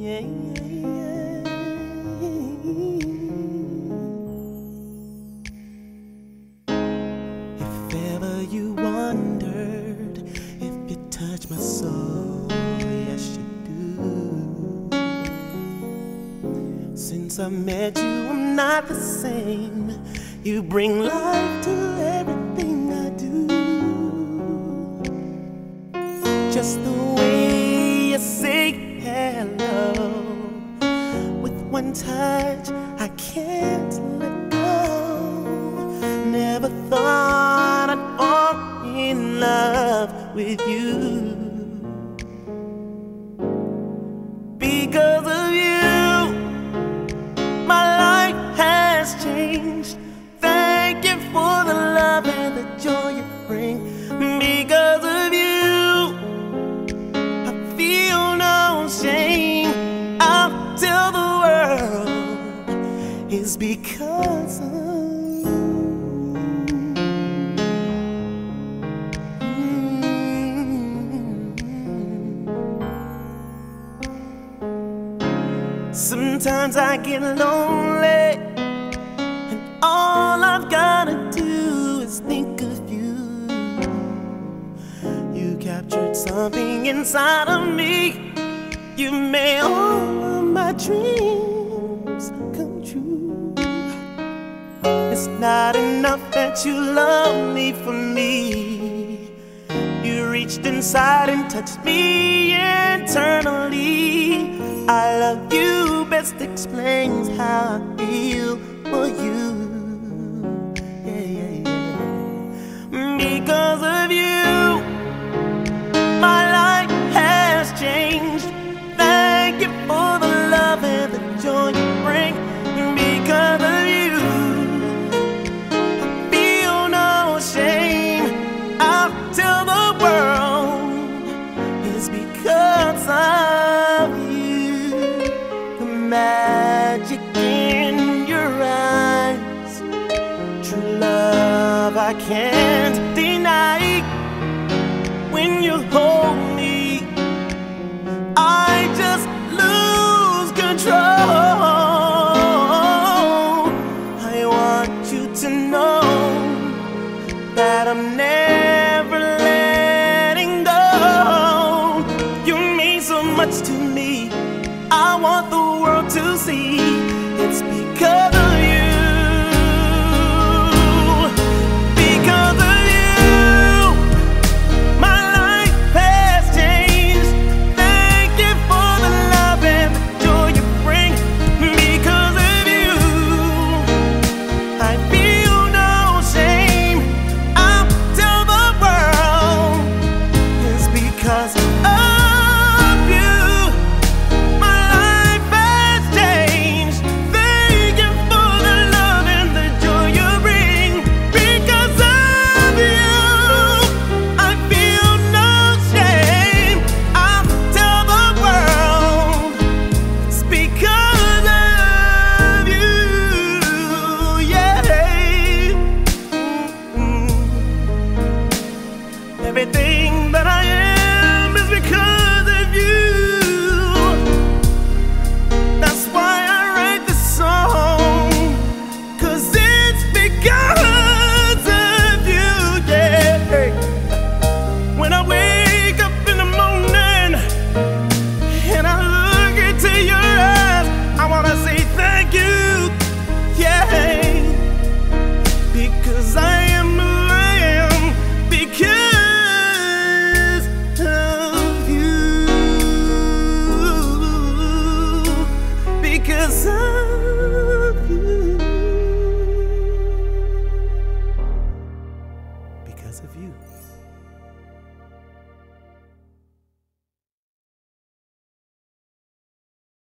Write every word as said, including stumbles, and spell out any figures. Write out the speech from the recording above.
Yeah, yeah, yeah. If ever you wondered if you touch my soul, yes you do. Since I met you, I'm not the same. You bring life to everything I do. Just the way you say hello, with one touch I can't let go. Never thought I'd fall in love with you. Because of you, my life has changed. Thank you for the love and the joy you bring. Because of you, I feel no shame. I'll tell the world it's because of sometimes I get lonely, and all I've gotta do is think of you. You captured something inside of me. You made all of my dreams come true. It's not enough that you love me for me. You reached inside and touched me internally. I love you best explains how I feel for you. Yeah, yeah, yeah. Because of you, my life has changed. Thank you for the love and the joy you bring. Because of you, I feel no shame. I'll tell the world it's because of you. Magic in your eyes, true love I can't deny. When you hold me, I just lose control. I want you to know that I'm never letting go. You mean so much to me, I want the world to see it's because of you. Because of you, my life has changed. Thank you for the love and the joy you bring. Because of you, I feel no shame. I'll tell the world it's because of everything that I am is because of you. That's why I write this song, 'cause it's because of you, yeah. When I wake up in the morning and I look into your eyes, I wanna say thank you, yeah. Because I am who I am, because because of you. Because of you.